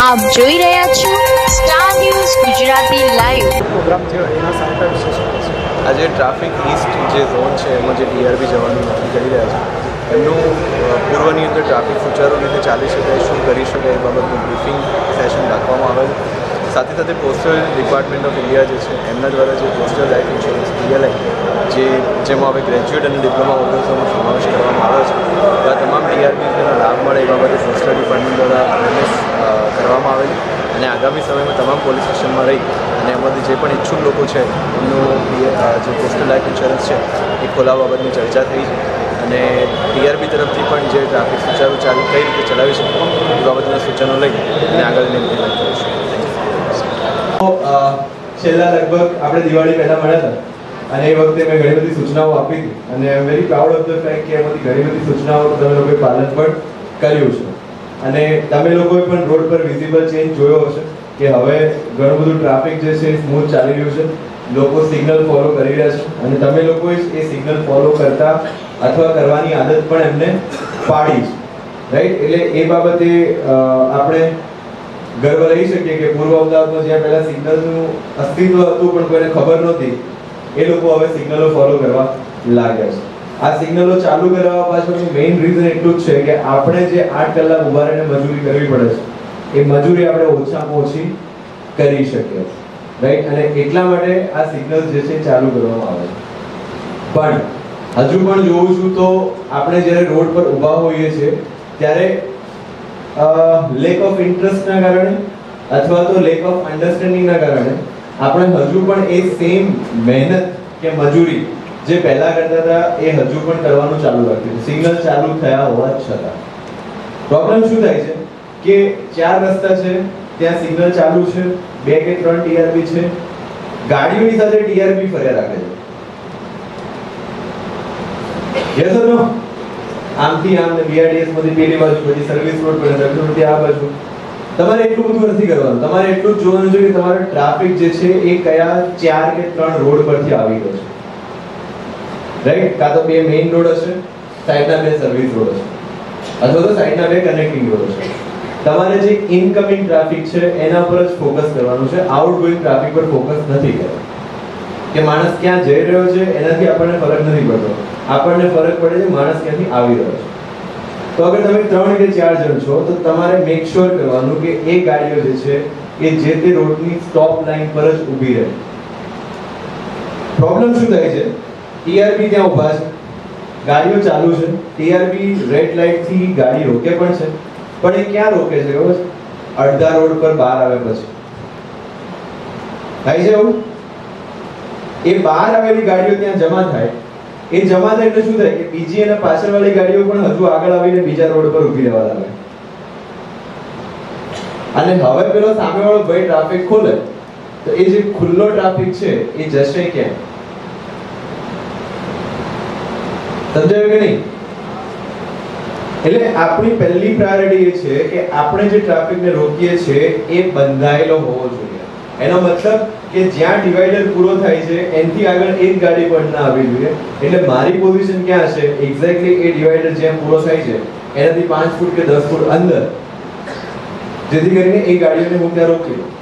આપ જોઈ રહ્યા છો star news Gujarati live programme થયો એના સારા વિશેષ આજે ટ્રાફિક ઈસ્ટ જે ઝોન છે એમાં જે ટીઆરબી જવાનું નક્કી કરી રહ્યા છે એમનું પૂર્વની અંદર ટ્રાફિક સુચારુ રીતે ચાલી શકાય શું કરી શકાય એ બાબતનું બ્રીફિંગ સેશન રાખવામાં આવેલ સાથે સાથે પોસ્ટલ ડિપાર્ટમેન્ટ ઓફ ઇન્ડિયા જે છે એમના દ્વારા જે પોસ્ટલ લાઈફ ઇન્સ્યોરન્સ PLI જેમાં હવે ગ્રેજ્યુએટ અને ડિપ્લોમા હોલ્ડર્સનો સમાવેશ કરવામાં આવ્યો છે આ તમામ ટીઆરબીનો લાભ મળે એ બાબતે પોસ્ટલ ડિપાર્ટમેન્ટ દ્વારા અવેરનેસ કરવામાં આવેલી અને આગામી સમયમાં તમામ પોલીસ સ્ટેશનમાં રહી અને એમાંથી જે પણ ઈચ્છુક લોકો છે એમનું જે પોસ્ટલ લાઈફ ઇન્સ્યોરન્સ છે એ ખોલાવવા બાબતની ચર્ચા થઈ છે અને ટીઆરબી તરફથી પણ જે ટ્રાફિક સુચારુ કઈ રીતે ચલાવી શકે એ બાબતના સૂચનો લઈ અને આગળની ઇમ્પ્લિમેન્ટ કરીશું. છેલ્લા લગભગ આપણે દિવાળી પહેલાં મળ્યા હતા અને એ વખતે મેં ઘણી બધી સૂચનાઓ આપી હતી અને I am very proud of the fact કે એમાંથી ઘણી બધી સૂચનાઓ તમે લોકોએ પાલન પણ કર્યું છે અને તમે લોકોએ પણ રોડ પર વિઝિબલ ચેન્જ જોયો હશે કે હવે ઘણું બધું ટ્રાફિક જે છે સ્મૂથ ચાલી રહ્યું છે, લોકો સિગ્નલ ફોલો કરી રહ્યા છે અને તમે લોકોએ એ સિગ્નલ ફોલો કરતા અથવા કરવાની આદત પણ એમને પાડી છે, રાઈટ? એટલે એ બાબતે આપણે ગર્વ લઈ શકીએ કે પૂર્વ અમદાવાદમાં જ્યાં પહેલા સિગ્નલનું અસ્તિત્વ હતું પણ કોઈને ખબર નહોતી એ લોકો હવે સિગ્નલો ફોલો કરવા લાગ્યા છે. આ સિગ્નલો ચાલુ કરાવવા પાછળનું મેઇન રીઝન એટલું જ છે કે આપણે જે 8 કલાક ઊભા રહીને મજૂરી કરવી પડે છે એ મજૂરી આપણે ઓછામાં ઓછી કરી શકીએ, રાઈટ? અને એટલા માટે આ સિગ્નલ જે છે ચાલુ કરવામાં આવે છે. પણ હજુ પણ જોઉં છું તો આપણે જ્યારે રોડ પર ઊભા હોઈએ છીએ ત્યારે લેક ઓફ ઇન્ટરેસ્ટના કારણે અથવા તો લેક ઓફ અન્ડરસ્ટેન્ડિંગના કારણે આપણે હજુ પણ એ સેમ મહેનત કે મજૂરી જે પહેલા કરતા હતા એ હજુ પણ કરવાનું ચાલુ રાખ્યું છે સિગ્નલ ચાલુ થયા હોવા છતાં. પ્રોબ્લેમ શું થાય છે કે 4 રસ્તા છે, ત્યાં સિગ્નલ ચાલુ છે, 2 કે 3 ટીઆરબી છે, ગાડીઓની સાથે ટીઆરબી ફર્યા રાખે છે. Yes or no? આમથી આમ ને બીઆરડીએસ માંથી પેલી બાજુ, પછી સર્વિસ રોડ પર, સર્વિસ રોડ થી આ બાજુ. તમારે એટલું બધું નથી કરવાનું, તમારે એટલું જ જોવાનું છે કે તમારો ટ્રાફિક જે છે એ કયા 4 કે 3 રોડ પરથી આવી રહ્યો છે, રાઈટ? કાં તો 2 મેઇન રોડ હશે, સાઈડના 2 સર્વિસ રોડ હશે, અથવા તો સાઈડના 2 કનેક્ટિંગ રોડ હશે. તમારે જે ઇનકમિંગ ટ્રાફિક છે એના પર જ ફોકસ કરવાનું છે, આઉટગોઈંગ ટ્રાફિક પર ફોકસ નથી કરવાનું. કે માણસ ક્યાં જઈ રહ્યો છે એનાથી આપણને ફરક નથી પડતો, આપણને ફરક પડે છે માણસ ક્યાંથી આવી રહ્યો છે. તો અગર તમે 3 કે 4 જણ છો તો તમારે મેક શ્યોર કરવાનું કે એ ગાડીઓ જે છે એ જે તે રોડની સ્ટોપ લાઈન પર જ ઊભી રહે. પ્રોબ્લેમ શું થાય છે? ટીઆરબી ત્યાં ઊભા છે, ગાડીઓ ચાલુ છે, ટીઆરબી રેડ લાઇટ થી ગાડી રોકે પણ છે, પણ એ ક્યાં રોકે છે ખબર છે? અડધા રોડ પર બહાર આવે પછી થાય છે એવું. એ બહાર આવેલી ગાડીઓ ત્યાં જમા થાય, એ જમા થાય એટલે શું થાય કે બીજી અને પાછળવાળી ગાડીઓ પણ હજુ આગળ આવીને બીજા રોડ પર ઊભી રહેવા લાગે અને હવે પેલો સામેવાળો ભાઈ ટ્રાફિક ખોલે તો એ જે ખુલ્લો ટ્રાફિક છે એ જશે ક્યાં? સમજાયું કે નહીં? એટલે આપણી પહેલી પ્રાયોરિટી એ છે કે આપણે જે ટ્રાફિકને રોકીએ છીએ એ બંધાયેલો હોવો જોઈએ. એનો મતલબ કે જ્યાં ડિવાઈડર પૂરો થાય છે એનથી આગળ એક ગાડી પણ ના આવવી જોઈએ. એટલે મારી પોઝિશન ક્યાં હશે? એક્ઝેક્ટલી એ ડિવાઈડર જ્યાં પૂરો થાય છે એનાથી 5 ફૂટ કે 10 ફૂટ અંદર, જેથી કરીને એ ગાડીઓને હું ત્યાં રોકી દઉં.